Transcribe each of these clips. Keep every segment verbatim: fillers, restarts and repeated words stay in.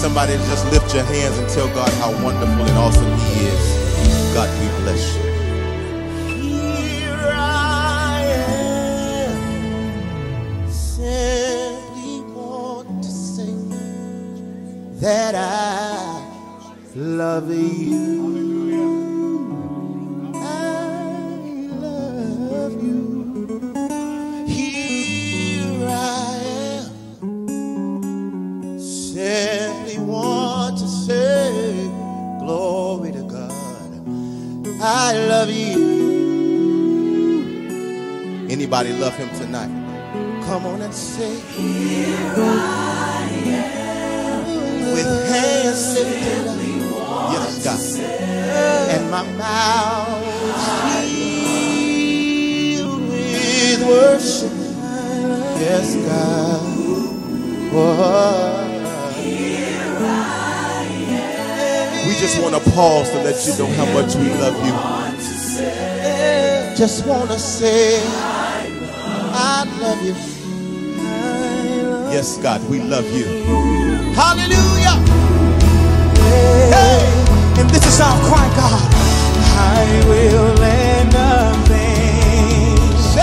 somebody to just lift your hands and tell God how wonderful and awesome He is. God, we bless you. Here I am, simply want to say that I love you. I love you. Here I am, simply want to say glory to God. I love you. Anybody love Him tonight? Come on and say, here I am, with hands lifted up, Yes, God. and my mouth filled with worship. Yes, God. Oh. We just want to pause to let you know how much we love you. Just want to say, I love you. Yes, God, we love you. Hallelujah. Hey, and this is our cry, God. I will let nothing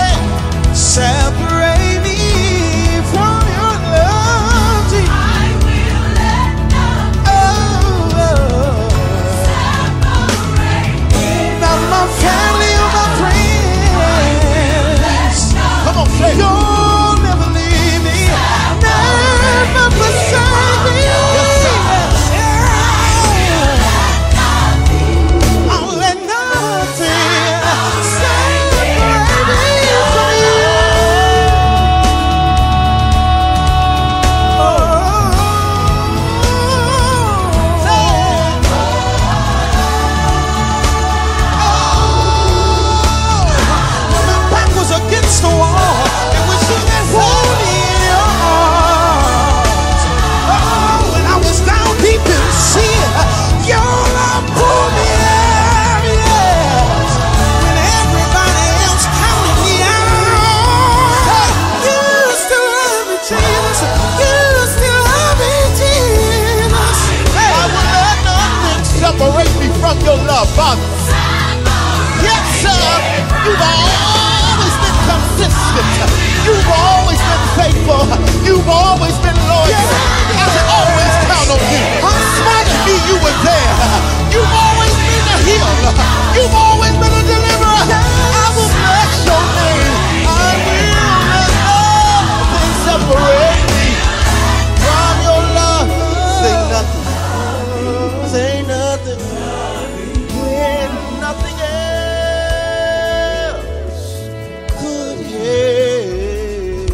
separate me from your love. Jesus. I will let nothing Oh, separate me. not my family or my friends. Come on, say it. You'll never leave me, never forsake me. I'll let nothing separate me from you. When my back was against the wall, and when you hold me in your arms, oh, when I was down deep in sin, your love pulled me out, yes. When everybody else counted me out, you still love me, Jesus. You still love me, Jesus. Hey, I will let nothing Separate me from your love, Father. Yes, sir. You've always been consistent. You've always been faithful. You've always been loyal. I can always count on you. In spite of me, you were there. You've always been a healer. You've always been a deliverer. I will bless your name. I will let nothing separate me from your love. Say nothing. Say nothing. When nothing else could help.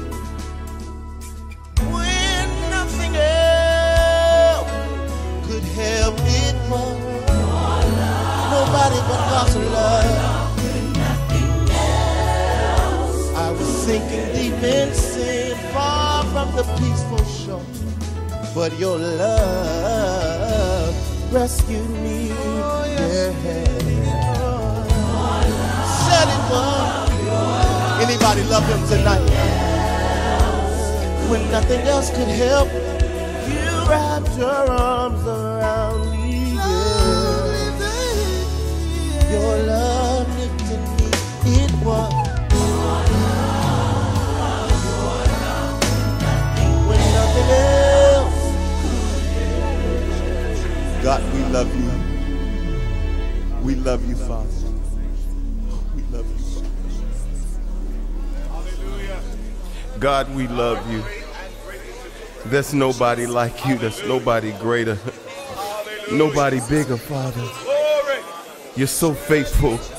When nothing else could help it more. Nobody but God's love. I was sinking deep in sin, far from the peaceful shore. But your love rescued me. Yeah. Said it was. Anybody love Him tonight? When nothing else could help, you wrapped your arms around me. Yeah. Your love lifted me. It was. When nothing else. God, we love you. We love you, Father. We love you. God, we love you. There's nobody like you. There's nobody greater. Nobody bigger, Father. You're so faithful.